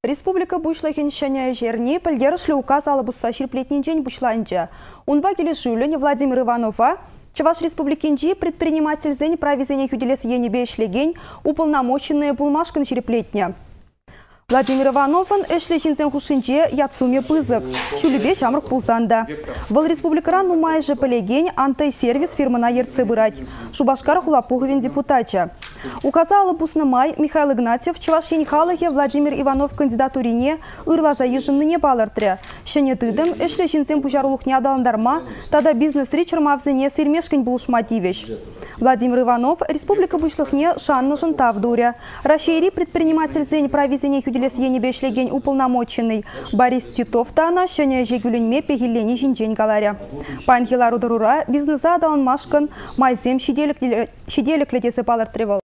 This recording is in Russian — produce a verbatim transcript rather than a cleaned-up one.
Республика бушлахин шаня жерни пельдерышлы указ алыбусса ширплетнин день бушланча. Унба келешүүлін Владимир Иванова Чуваш республикинчи предприниматель зень провизение юделес енебе ишлеген уполномоченные булмашкан ширплетня. Владимир Ивановын эшле жинзен хушинче яцуме пызык. Чулебе шамрк пулзанда. Вол республикаран нумай же полегень антисервис фирмана ерцы бырать. Шубашкар хулапуговин депутача. Указала май Михаил Игнатьев Чуваш енхалыхе Владимир Иванов кандидатурине ырла заезженныне балыртре. Шене тыдым эшле жинзен пужарлухне адаландарма, тада бизнес ричермавзене сирмешкин булшмативеш. Владимир Иванов республика бушлыхне шаннышын тавдуря. Рашейри предприниматель зень провизение юделес енебешлеген уполномоченный Борис Титов тана шене жегюленме пегиллени жинжень галаря. Панхилару дарура бизнеса адаланмашкан майзем шиделек летесе балыртревал.